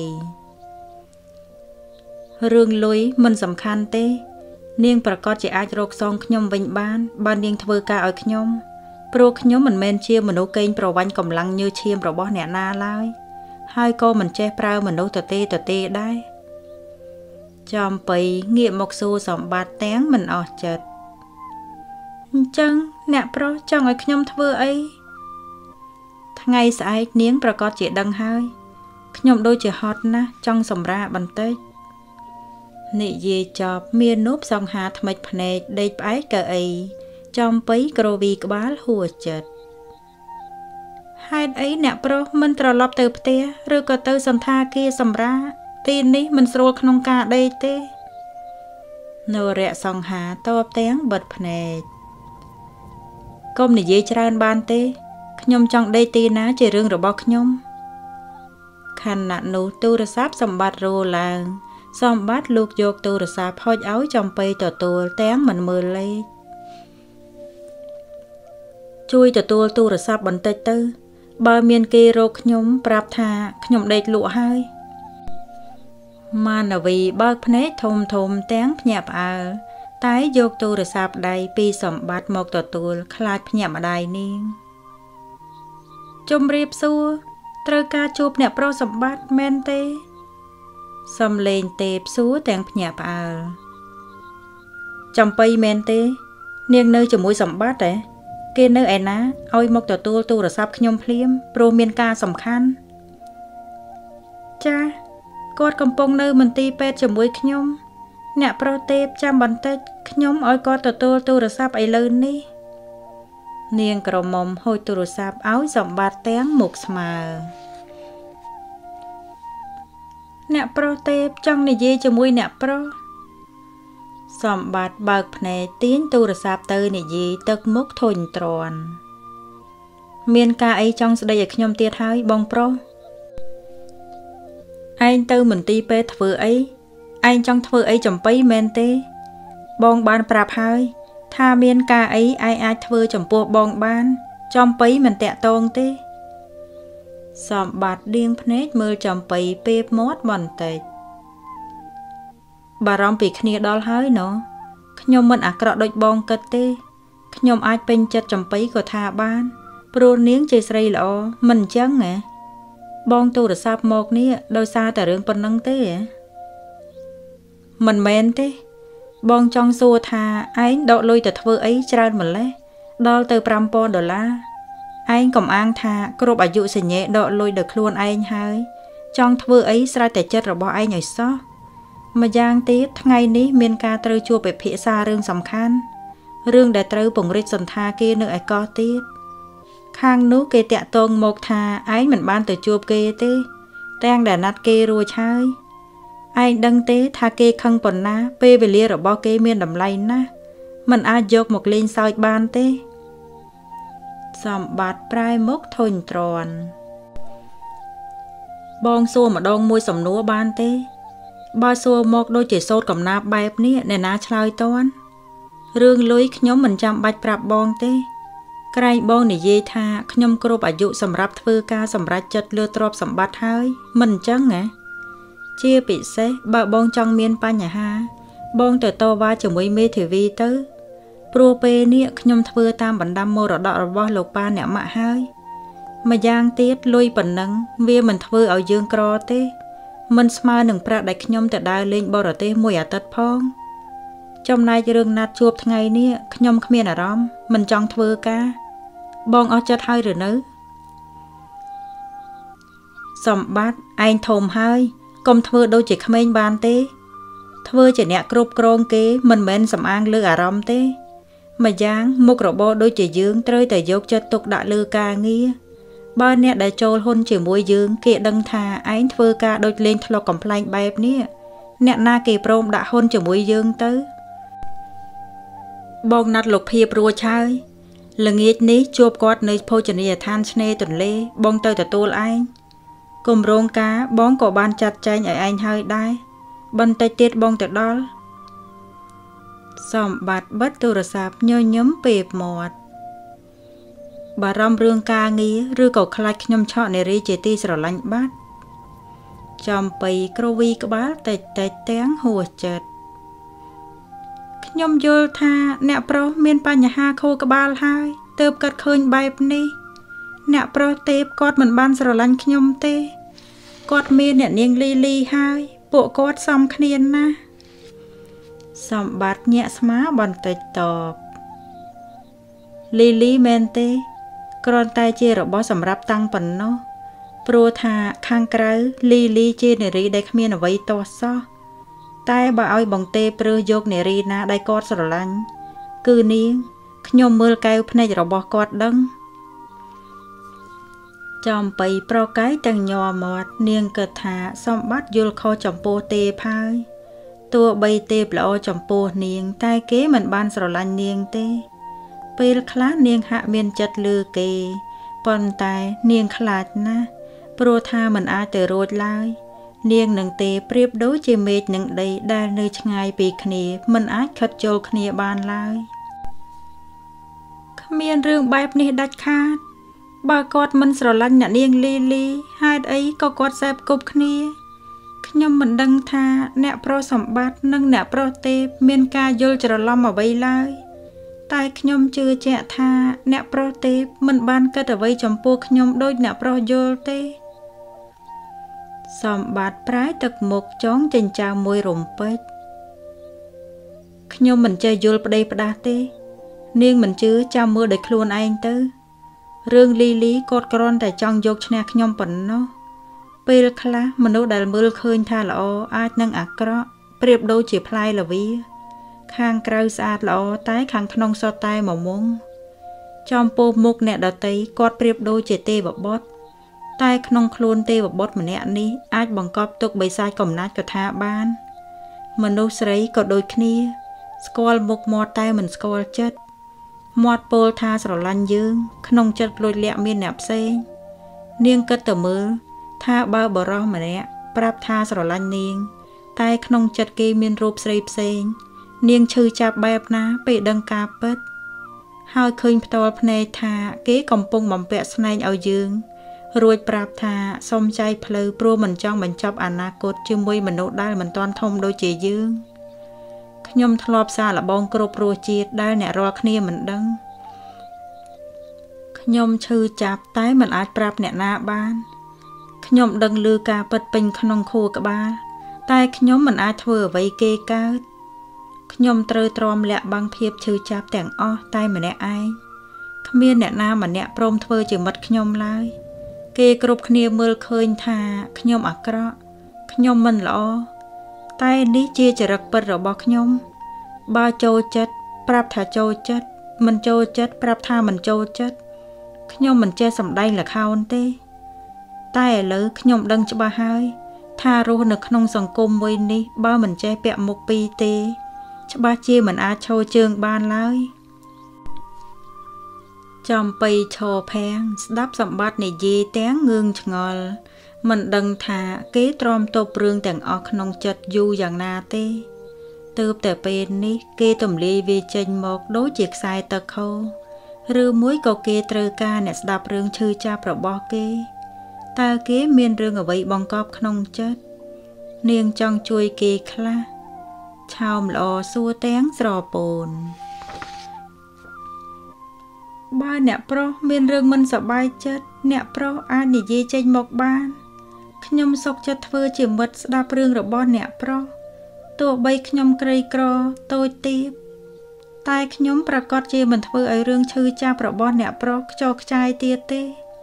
រឿងលុយមិនសំខាន់ទេនាងប្រកាសជាអាចរកសងខ្ញុំវិញបានបើនាងធ្វើការឲ្យខ្ញុំព្រោះខ្ញុំមិនមែនជាមនុស្សកេងប្រវ័ញ្ចកម្លាំងញើសឈាមរបស់អ្នកណាឡើយហើយក៏មិនចេះប្រើមនុស្សទទេដែរចំបៃងាកមកសួរសម្បត្តិទាំងមិនអស់ចិត្តអញ្ចឹងអ្នកប្រុសចង់ឲ្យខ្ញុំធ្វើអីថ្ងៃស្អែកនាងប្រកាសជាដឹងហើយខ្ញុំដូចជាហត់ណាស់ចង់សម្រាកបន្តិចនិយាយចប់មាននូបសង្ហាថ្មិចភ្នែកដេកផ្អែកកៅអីចំបៃក្រវីក្បាលហួចិត្តហេតុអីអ្នកប្រុសមិនត្រឡប់ទៅផ្ទះឬក៏ទៅសន្តាគារសម្រាកទីនេះមិនស្រួលក្នុងការដេកទេនរៈសង្ហាតបទាំងបិទភ្នែកកុំនិយាយច្រើនបានទេខ្ញុំចង់ដេកទីណាជារឿងរបស់ខ្ញុំខណៈនោះទូរស័ព្ទសម្បត្តិរោឡើងសម្បត្តិលោកយកទូរស័ព្ទហុចឲ្យចំបៃទទួលទាំងមិនមើលលេខជួយទទួលទូរស័ព្ទបន្តិចទៅបើមានគេរកខ្ញុំប្រាប់ថាខ្ញុំដេកលក់ហើយម៉ានវីបើកភ្នែកធំទាំងភ្ញាក់ផ្អើលតែយកទូរស័ព្ទដៃពីសម្បត្តិមកទទួលខ្លាចភ្ញាក់ម្ដាយនាងជំរាបសួរត្រូវការជួបអ្នកប្រុសសម្បត្តិមែនទេសំលេងទេពសួរទាំងភ្ញាក់ផ្អើលចំបៃមែនទេនាងនៅជាមួយសម្បត្តិទេគេនៅឯណាឲ្យមកទទួលទូរស័ព្ទខ្ញុំភ្លាមព្រោះមានការសំខាន់ចាគាត់កំពុងនៅមន្ទីរពេទ្យជាមួយខ្ញុំអ្នកប្រុសទេពចាំបន្តិចខ្ញុំឲ្យគាត់ទទួលទូរស័ព្ទឥឡូវនេះនាងក្រមុំហូចទូរស័ព្ទឲ្យសម្បត្តិទាំងមុខស្មើអ្នកប្រុសទេពចង់និយាយជាមួយអ្នកប្រុសសម្បត្តិបើកភ្នែកទាញទូរស័ព្ទទៅនិយាយទឹកមុខធុញទ្រាន់មានការអីចង់ស្ដីឲ្យខ្ញុំទៀតហើយបងប្រុសឯងទៅមន្ទីរពេទ្យធ្វើអីឯងចង់ធ្វើអីចំបៃមែនទេបងបានប្រាប់ហើយថាមានការអីឯងអាចធ្វើចំពោះបងបានចំបៃមិនតាក់ទងទេសម្បត្តិដៀងភ្នែកមើលចំបៃពេបមាត់បន្តិចបារម្ភពីគ្នាដល់ហើយណោះខ្ញុំមិនអាក្រក់ដូចបងគិតទេខ្ញុំអាចពេញចិត្តចំបៃក៏ថាបានព្រោះនាងជាស្រីល្អមិនអញ្ចឹងហ៎បងទូរស័ព្ទមកនេះដោយសារតែរឿងប៉ុណ្ណឹងទេមិនមែនទេបងចង់សួរថាឯងដកលុយទៅធ្វើអីច្រើនម្លេះដល់ទៅ$5,000ឯងកុំអាងថាគ្រប់អាយុសញ្ញេដកលុយដោយខ្លួនឯងហើយចង់ធ្វើអីស្រេចតែចិត្តរបស់ឯងឲ្យសោះម្យ៉ាងទៀតថ្ងៃនេះមានការត្រូវជួបពិភាក្សារឿងសំខាន់រឿងដែលត្រូវពង្រីកសន្តាគារនៅឯកោះទៀតខាងនោះគេតាក់ទងមកថាឯងមិនបានទៅជួបគេទេទាំងដែលណាត់គេរួចហើយឯងដឹងទេថាគេខឹងប៉ុណ្ណាពេលវេលារបស់គេមានតម្លៃណាស់មិនអាចយកមកលេងសើចបានទេសម្បត្តិប្រែមុខធុញទ្រាន់បងសួរម្ដងមួយសំណួរបានទេបើសួរមកដូចជាសូត្រកំណាព្យបែបនេះអ្នកណាឆ្លើយតន់រឿងលុយខ្ញុំមិនចាំបាច់ប្រាប់បងទេក្រែងបងនិយាយថាខ្ញុំគ្រប់អាយុសម្រាប់ធ្វើការសម្រេចចិត្តលើទ្រព្យសម្បត្តិហើយមិនអញ្ចឹងហ៎ជាពិសេសបើបងចង់មានបញ្ហាបងទៅតវ៉ាជាមួយមេធាវីទៅព្រោះពេលនេះខ្ញុំធ្វើតាមបណ្ដាំមរតករបស់លោកប៉ាអ្នកម៉ាក់ហើយម្យ៉ាងទៀតលុយប៉ុណ្ណឹងវាមិនធ្វើឲ្យយើងក្រទេមិនស្មើនឹងប្រាក់ដែលខ្ញុំទៅដើរលេងបរទេសមួយអាទិត្យផងចំណែករឿងណាត់ជួបថ្ងៃនេះខ្ញុំគ្មានអារម្មណ៍មិនចង់ធ្វើការបងអស់ចិត្តហើយឬនៅសម្បត្តិឯងធំហើយកុំធ្វើដូចជាក្មេងបានទេធ្វើជាអ្នកគ្រប់គ្រងគេមិនមែនសំអាងលើអារម្មណ៍ទេម្យ៉ាងមុខរបរដូចជាយើងត្រូវតែយកចិត្តទុកដាក់លើការងារបើអ្នកដែលចូលហ៊ុនជាមួយយើងគេដឹងថាឯងធ្វើការដូចលេងធ្លុកកំ pl ែងបែបនេះអ្នកណាគេព្រមដាក់ហ៊ុនជាមួយយើងទៅបងណាត់លោកភាពរួចហើយល្ងាចនេះជួបគាត់នៅភោជនីយដ្ឋានឆ្នេរទន្លេបងទៅទទួលឯងគម្រោងការបងក៏បានចាត់ចែងឲ្យឯងហើយដែរបន្តិចទៀតបងទៅដល់សំបាត់បិទទូរស័ព្ទញញឹមពេបមាត់បារម្ភរឿងការងារឬក៏ខ្លាចខ្ញុំឆក់នារីជាទីស្រឡាញ់បាត់ចំបៃក្រវីក្បាលតិចទាំងហួសចិត្តខ្ញុំយល់ថាអ្នកប្រុសមានបញ្ហាខួរក្បាលហើយទើបកាត់ឃើញបែបនេះអ្នកប្រុសទេពគាត់មិនបានស្រឡាញ់ខ្ញុំទេគាត់មានអ្នកនាងលីហើយពួកគាត់សំគ្នាណាស់សម្បត្តិញាក់ស្មាបន្តិចតបលីមែនទេគ្រាន់តែជារបស់សម្រាប់តាំងប៉ុណ្ណោះព្រោះថាខាងក្រៅលីជានារីដែលគ្មានអ្វីទាស់សោះតែបើឲ្យបងទេព្រឺយកនារីណាដែលគាត់ស្រឡាញ់គឺនាងខ្ញុំមើលកែវភ្នែករបស់គាត់ដឹងចំបៃប្រកែកទាំងញ័រមាត់នាងគិតថាសម្បត្តិយល់ខុសចំពោះទេពហើយទោះបីទេពល្អចំពោះនាងតែគេមិនបានស្រឡាញ់នាងទេពេលខ្លះនាងហាក់មានចិត្តលឺគេប៉ុន្តែនាងខ្លាចណាស់ព្រោះថាមិនអាចទៅរួចឡើយនាងនឹងទេប្រៀបដូចជាមេឃនឹងដីដែលនៅឆ្ងាយពីគ្នាមិនអាចខិតចូលគ្នាបានឡើយគ្មានរឿងបែបនេះដាច់ខាតបើគាត់មិនស្រឡាញ់អ្នកនាងលីហេតុអីក៏គាត់សែបគប់គ្នាខ្ញុំមិនដឹងថាអ្នកប្រុសសម្បត្តិនិងអ្នកប្រុសទេពមានការយល់ច្រឡំអ្វីឡើយតែខ្ញុំជឿជាក់ថាអ្នកប្រុសទេពមិនបានគិតអ្វីចំពោះខ្ញុំដូចអ្នកប្រុសយល់ទេសម្បត្តិប្រែទឹកមុខចងចិញ្ចើមមួយរំពេចខ្ញុំមិនចេះយល់ប្តីផ្ដាស់ទេនាងមិនជឿចាំមើលដោយខ្លួនឯងទៅរឿងលីគាត់គ្រាន់តែចង់យកឈ្នះខ្ញុំប៉ុណ្ណោះពេលខ្លះមនុស្សដែលមើលឃើញថាល្អអាចនឹងអាក្រក់ប្រៀបដូចជាផ្លែល្វាខាងក្រៅស្អាតល្អតែខាងក្នុងសុទ្ធតែមមុងចំពោះមុខអ្នកដតីគាត់ប្រៀបដូចជាទេវបុត្រតែក្នុងខ្លួនទេវបុត្រម្នាក់នេះអាចបង្កប់ទុកបិសាចកំណាចកថាបានមនុស្សស្រីក៏ដូចគ្នាស្គាល់មុខមាត់តែមិនស្គាល់ចិត្តមាត់ពោលថាស្រឡាញ់យើងក្នុងចិត្តលួចលាក់មានអ្នកផ្សេងនាងគិតទៅមើលថាបើបរោះម្នាក់ប្រាប់ថាស្រឡាញ់នាងតែក្នុងចិត្តគេមានរូបស្រីផ្សេងនាងឈឺចាប់បែបណាពេលដឹងការពិតហើយឃើញផ្ទាល់ភ្នែកថាគេកំពុងបំពាក់ស្នែងឲ្យយើងរួចប្រាប់ថាសុំចែកផ្លូវព្រោះមិនចង់បញ្ចប់អនាគតជាមួយមនុស្សដែលមិនទាន់ធំដូចជាយើងខ្ញុំធ្លាប់សារលបងគ្រប់រសជាតិដែលអ្នករាល់គ្នាមិនដឹងខ្ញុំឈឺចាប់តែមិនអាចប្រាប់អ្នកណាបានខ្ញុំដឹងឮការពិតពេញក្នុងខួរក្បាលតែខ្ញុំមិនអាចធ្វើអ្វីគេកើតខ្ញុំត្រូវទ្រាំលាក់បាំងភាពឈឺចាប់ទាំងអស់តែម្នាក់ឯងគ្មានអ្នកណាម្នាក់ព្រមធ្វើជាមិត្តខ្ញុំឡើយគេគ្រប់គ្នាមើលឃើញថាខ្ញុំអាក្រក់ខ្ញុំមិនល្អតែនេះជាចរិតពិតរបស់ខ្ញុំបើចូលចិត្តប្រាប់ថាចូលចិត្តមិនចូលចិត្តប្រាប់ថាមិនចូលចិត្តខ្ញុំមិនចេះសម្ដែងល្ខោនទេតែឥឡូវខ្ញុំដឹងច្បាស់ហើយថារស់នៅក្នុងសង្គមមួយនេះបើមិនចេះពាក់មុខពីរទេច្បាស់ជាមិនអាចឈរជើងបានឡើយចំបៃឈរភាំងស្ដាប់សម្បត្តិនិយាយទាំងងឿងឆ្ងល់មិនដឹងថាគេទ្រាំទប់រឿងទាំងអស់ក្នុងចិត្តយូរយ៉ាងណាទេទើបតែពេលនេះគេទម្លាយវាចេញមកដូចជាខ្សែទឹកហូរឬមួយក៏គេត្រូវការអ្នកស្ដាប់រឿងឈឺចាប់របស់គេតើគេមានរឿងអ្វីបង្កប់ក្នុងចិត្តនាងចង់ជួយគេខ្លះឆោមល្អសួរទាំងស្រពោនបើអ្នកប្រុសមានរឿងមិនសប្បាយចិត្តអ្នកប្រុសអាចនិយាយចេញមកបានខ្ញុំសុខចិត្តធ្វើជាមិត្តស្ដាប់រឿងរបស់អ្នកប្រុសទោះបីខ្ញុំក្រីក្រតូចទាបតែខ្ញុំប្រកាសជាមិនធ្វើឲ្យរឿងឈឺចាប់របស់អ្នកប្រុសខ្ចោខ្ចាយទៀតទេ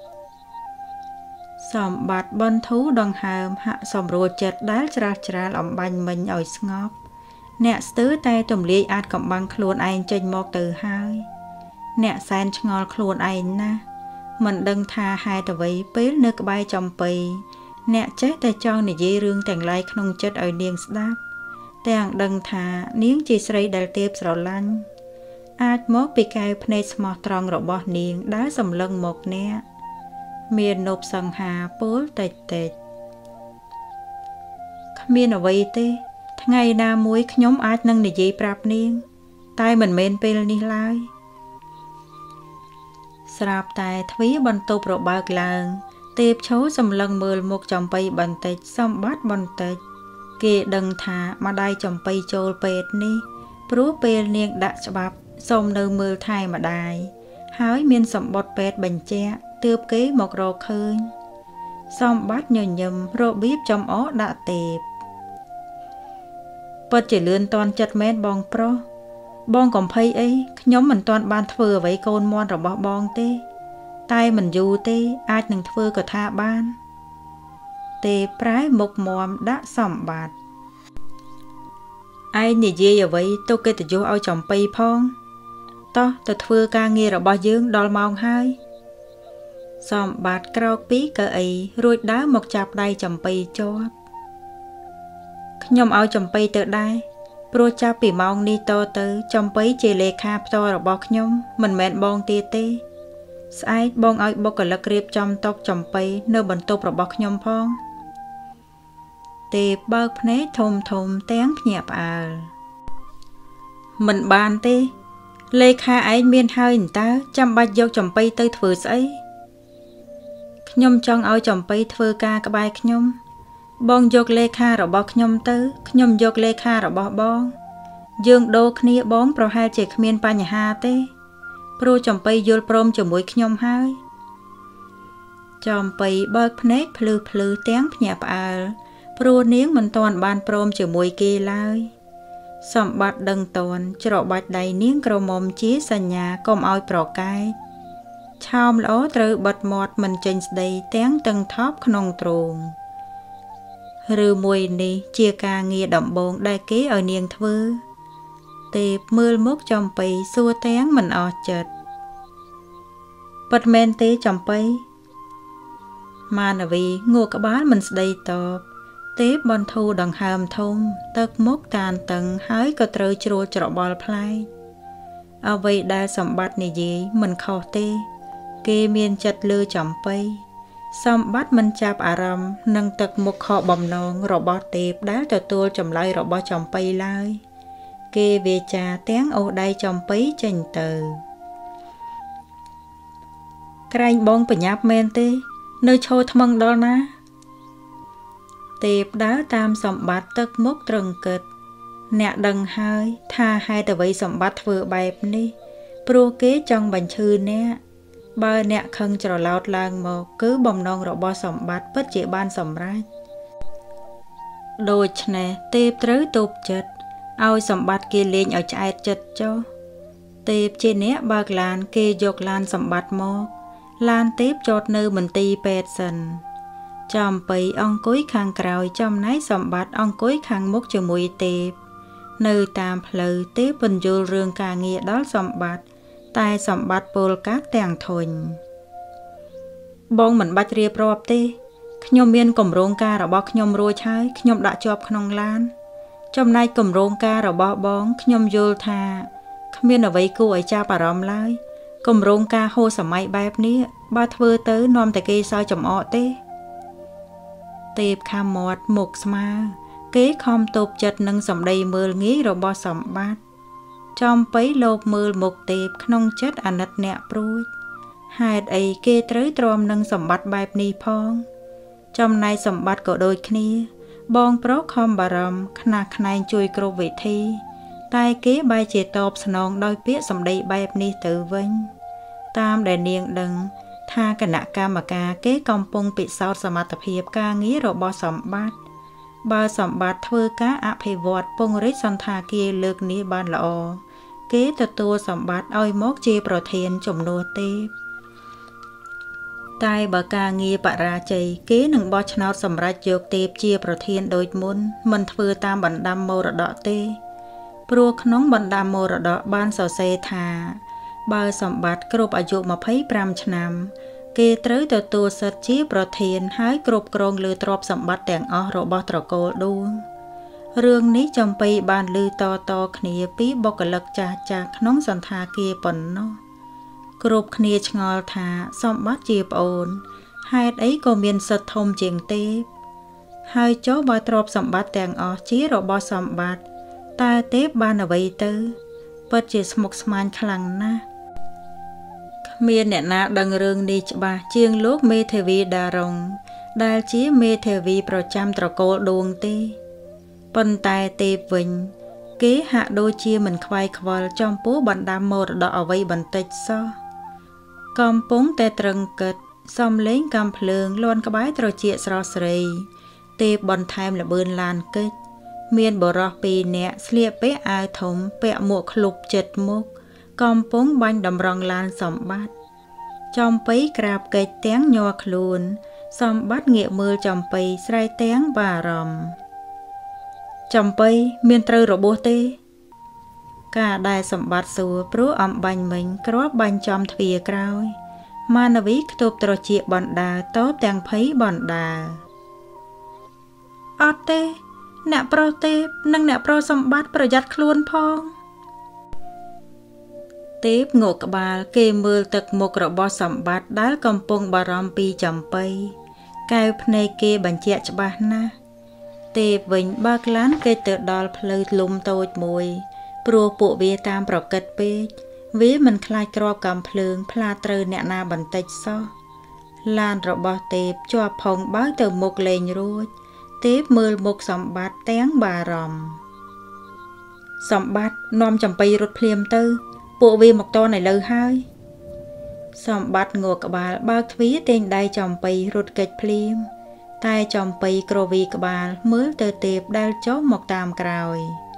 សម្បត្តិបន្ធូរដង្ហើមហាក់សម្រួលចិត្តដែលច្រាស់ច្រាលអំបាញ់មិញឲ្យស្ងប់អ្នកស្ទើរតែទម្លាយអាចកំបាំងខ្លួនឯងចេញមកទៅហើយអ្នកសែនឆ្ងល់ខ្លួនឯងណាស់មិនដឹងថាហេតុអ្វីពេលនៅក្បែរចំបៃអ្នកចេះតែចង់និយាយរឿងទាំងឡាយក្នុងចិត្តឲ្យនាងស្ដាប់ទាំងដឹងថានាងជាស្រីដែលទេពស្រឡាញ់អាចមកពីកែវភ្នែកស្មោះត្រង់របស់នាងដែលសម្លឹងមកអ្នកមាននប់សង្ហាពលតិចគ្មានអ្វីទេថ្ងៃណាមួយខ្ញុំអាចនឹងនិយាយប្រាប់នាងតែមិនមែនពេលនេះឡើយស្រាប់តែទ្វារបន្ទប់របើកឡើងទេពឈរសម្លឹងមើលមុខចំបៃបន្តិចសម្បត្តិបន្តិចគេដឹងថាម្ដាយចំបៃចូលពេទ្យនេះព្រោះពេលនាងដាក់ច្បាប់សូមនៅមើលថែម្ដាយហើយមានសម្បត្តិពេទ្យបញ្ជាក់ទើបគេមករកឃើញសម្បត្តិញញឹមរបៀបចំអកដាក់ទេពពិតជាលឿនតាន់ចិត្តមែនបងប្រុសបងកំភៃអីខ្ញុំមិនទាន់បានធ្វើអ្វីកូនមន់របស់បងទេតែមិនយូរទេអាចនឹងធ្វើក៏ថាបានទេប្រែមុខមាំដាក់សម្បត្តិឯងនិយាយអ្វីទៅកិត្តិយសឲ្យចំបៃផងតោះទៅធ្វើការងាររបស់យើងដល់ម៉ោងហើយសម្បត្តិក្រោកពីកៅអីរួចដើរមកចាប់ដៃចំបៃជាប់ខ្ញុំឲ្យចំបៃទៅដែរព្រោះចាប់ពីម៉ោងនេះតទៅចំបៃជាលេខាផ្ទាល់របស់ខ្ញុំមិនមែនបងទៀតទេស្អែកបងឲ្យបុគ្គលិករៀបចំតុចំបៃនៅបន្ទប់របស់ខ្ញុំផងទេបើកភ្នែកធំទាំងភ្ញាក់ផ្អើលមិនបានទេលេខាឯងមានហើយតើចាំបាច់យកចំបៃទៅធ្វើស្អីខ្ញុំចង់ឲ្យចំបៃធ្វើការក្បែរខ្ញុំបងយកលេខារបស់ខ្ញុំទៅខ្ញុំយកលេខារបស់បងយើងដូរគ្នាបងប្រហែលជាគ្មានបញ្ហាទេព្រោះចំបៃយល់ព្រមជាមួយខ្ញុំហើយចំបៃបើកភ្នែកភ្លឺទាំងភ្ញាក់ផ្អើលព្រោះនាងមិនទាន់បានព្រមជាមួយគេឡើយសម្បត្តិដឹងតាន់ច្របាច់ដៃនាងក្រមុំជាសញ្ញាកុំឲ្យប្រកែកឆោមល្អត្រូវបិទមាត់មិនចេញស្ដីទាំងតឹងថប់ក្នុងទ្រូងឬមួយនេះជាការងារដំបូងដែលគេឲ្យនាងធ្វើទេពមើលមុខចំបៃសួរទាំងមិនអស់ចិត្តពិតមែនទេចំបៃមានវីងក់ក្បាលមិនស្ដីតបទេពបន្ធូរដង្ហើមធំទឹកមុខតានតឹងហើយក៏ត្រូវជ្រួលច្របល់ផ្លែកអ្វីដែលសម្បត្តិនិយាយមិនខុសទេគេមានចិត្តលើចំបៃសម្បត្តិមិនចាប់អារម្មណ៍នឹងទឹកមុខខកបំណងរបស់ទេពដែលទទួលចម្លើយរបស់ចំបៃឡើយគេវាចាទាំងអូសដៃចំបៃចេញទៅក្រែងបងបញ្ញាប់មែនទេនៅឈរថ្មឹងដល់ណាទេពដើរតាមសម្បត្តិទឹកមុខត្រឹងគិតអ្នកដឹងហើយថាហេតុអ្វីសម្បត្តិធ្វើបែបនេះព្រោះគេចង់បញ្ឈឺអ្នកបើអ្នកខឹងច្រឡោតឡើងមកគឺបំណងរបស់សម្បត្តិពិតជាបានសម្រេចដូច្នេះទេពត្រូវទប់ចិត្តឲ្យសម្បត្តិគេលេងឲ្យឆ្អែតចិត្តចុះទេពជាអ្នកបើកឡានគេយកឡានសម្បត្តិមកឡានទេពចតនៅមន្ទីរពេទ្យសិនចំបៃអង្គុយខាងក្រោយចំណែកសម្បត្តិអង្គុយខាងមុខជាមួយទេពនៅតាមផ្លូវទេពពន្យល់រឿងការងារដល់សម្បត្តិតែសម្បត្តិពលកាត់ទាំងធុញបងមិនបាច់រៀបរាប់ទេខ្ញុំមានគម្រោងការរបស់ខ្ញុំរួចហើយខ្ញុំដាក់ជាប់ក្នុងឡានចំណែកគម្រោងការរបស់បងខ្ញុំយល់ថាគ្មានអ្វីគួរឲ្យចាប់អារម្មណ៍ឡើយគម្រោងការហួសសម័យបែបនេះបើធ្វើទៅនាំតែគេសើចចំអកទេពខាំមាត់មុខស្មើគេខំទប់ចិត្តនឹងសម្ដីមើលងាយរបស់សម្បត្តិចំបៃលោកមើលមុខទេពក្នុងចិត្តអាណិតអ្នកព្រួចហេតុអីគេត្រូវទ្រាំនឹងសម្បត្តិបែបនេះផងចំណែកសម្បត្តិក៏ដូចគ្នាបងប្រុសខំបារម្ភខ្នះខ្នែងជួយគ្រប់វិធីតែគេបែរជាតបស្នងដោយពាក្យសម្ដីបែបនេះទៅវិញតាមដែលនាងដឹងថាគណៈកម្មការគេកំពុងពិសោធន៍សមត្ថភាពការងាររបស់សម្បត្តិបើសម្បត្តិធ្វើការអភិវឌ្ឍពង្រីកសន្តាគារលើកនេះបានល្អគេទទួលសម្បត្តិឲ្យមកជាប្រធានជំនួសទេពតែបើការងារបរាជ័យគេនឹងបោះឆ្នោតសម្រេចយកទេពជាប្រធានដូចមុនមិនធ្វើតាមបណ្ដាំមរតកទេព្រោះក្នុងបណ្ដាំមរតកបានសរសេរថាបើសម្បត្តិគ្រប់អាយុ25ឆ្នាំគេត្រូវទទួលសិទ្ធិជាប្រធានហើយគ្រប់គ្រងលើទ្រព្យសម្បត្តិទាំងអស់របស់ត្រកូលដួងរឿងនេះចំបៃបានឮតគ្នាពីបុគ្គលិកចាស់ក្នុងសន្តាគារប៉ុណ្ណោះគ្រប់គ្នាឆ្ងល់ថាសម្បត្តិជាប្អូនហេតុអីក៏មានសិទ្ធិធំជាងទេពហើយចុះបើទ្រព្យសម្បត្តិទាំងអស់ជារបស់សម្បត្តិតើទេពបានអ្វីទៅពិតជាស្មុគស្មាញខ្លាំងណាស់គ្មានអ្នកណាដឹងរឿងនេះច្បាស់ជាងលោកមេធាវីដារុងដែលជាមេធាវីប្រចាំត្រកូលដួងទេប៉ុន្តែទេពវិញគេហាក់ដូចជាមិនខ្វាយខ្វល់ចំពោះបណ្ដាំមរតកអ្វីបន្តិចសោះកំពុងតែត្រឹងគិតសំលេងកំភ្លើងលាន់ក្បែរត្រចៀកស្រស់ស្រីទេពបន្ថែមលបឿនឡានកិច្ចមានបរិស2នាក់ស្លៀកពាក់អាវធំពាក់មួកឃ្លុបចិត្តមុខកំពុងបាញ់តម្រង់ឡានសម្បត្តិចំបៃក្រាបកិច្ចទាំងញ័រខ្លួនសម្បត្តិងាកមើលចំបៃស្រែកទាំងបារម្ភចំបៃមានត្រូវរបួសទេការដែលសម្បត្តិសួរព្រោះអំបាញ់មិញគ្រាប់បាញ់ចំទ្វារក្រោយមាណវីខ្ទប់ត្រចៀកបណ្ដាតបទាំងភ័យបណ្ដាអត់ទេអ្នកប្រុសទេពនិងអ្នកប្រុសសម្បត្តិប្រយ័ត្នខ្លួនផងទេពងក់ក្បាលគេមើលទឹកមុខរបស់សម្បត្តិដែលកំពុងបារម្ភពីចំបៃកែវភ្នែកគេបញ្ជាក់ច្បាស់ណាស់ទេពវិញបើកឡានគេទៅដល់ផ្លូវលំតូចមួយព្រោះពួកវាតាមប្រកិតពេកវាមិនខ្លាចគ្រាប់កាំភ្លើងផ្លាតត្រូវអ្នកណាបន្តិចសោះឡានរបស់ទេពជាប់ផងបើកទៅមុខលេងរួចទេពមើលមុខសម្បត្តិទាំងបារម្ភសម្បត្តិនាំចំបៃរត់ភ្លាមទៅពួកវាមកតនឥឡូវហើយសម្បត្តិងក់ក្បាលបើកទ្វារទាញដៃចំបៃរត់គេចភ្លាមតែចំបៃក្រវីក្បាលមើលទៅទេពដែលចុះមកតាមក្រោយ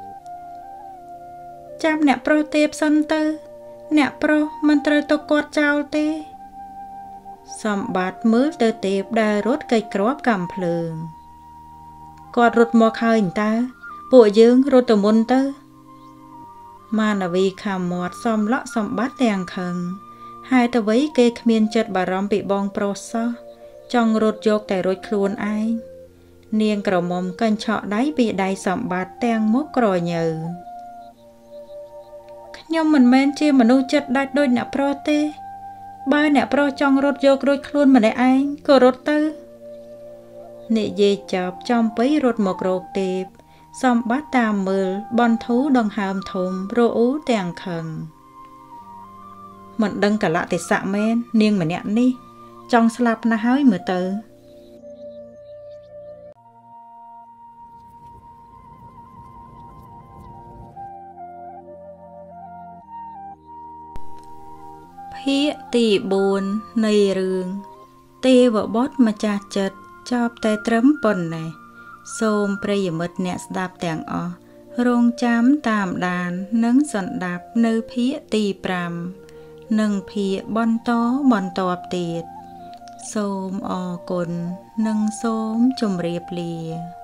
ចាំអ្នកប្រុសទេពសិនទៅអ្នកប្រុសមិនត្រូវទុកគាត់ចោលទេសម្បត្តិមើលទៅទេពដែលរត់គេចគ្រាប់កាំភ្លើងគាត់រត់មកហើយតើពួកយើងរត់ទៅមុនទៅមាណវីខាំមាត់សំឡក់សម្បត្តិទាំងខឹងហើយទៅវិញគេគ្មានចិត្តបារម្ភពីបងប្រុសសោះចង់រត់យកតែរួចខ្លួនឯងនាងក្រមុំកញ្ឆក់ដៃពីដៃសម្បត្តិទាំងមុខក្រញើខ្ញុំមិនមែនជាមនុស្សចិត្តដាច់ដូចអ្នកប្រុសទេបើអ្នកប្រុសចង់រត់យករួចខ្លួនម្នាក់ឯងក៏រត់ទៅនិយាយចប់ចំបៃរត់មករកទេពសម្បត្តិតាមមើលបន្ធូរដង្ហើមធំរអ៊ូទាំងខឹងមិនដឹងកលៈទេសៈមែននាងម្នាក់នេះចង់ស្លាប់ណាស់ហើយមើលទៅភាគទី4នៃរឿងទេវបុត្រម្ចាស់ចិត្តចប់តែត្រឹមប៉ុណ្ណេះសូមប្រិយមិត្តអ្នកស្ដាប់ទាំងអស់រងចាំតាមដាននិងសន្តាប់នៅភាគទី5និងភាគបន្តទៀតសូមអរគុណនិងសូមជម្រាបលា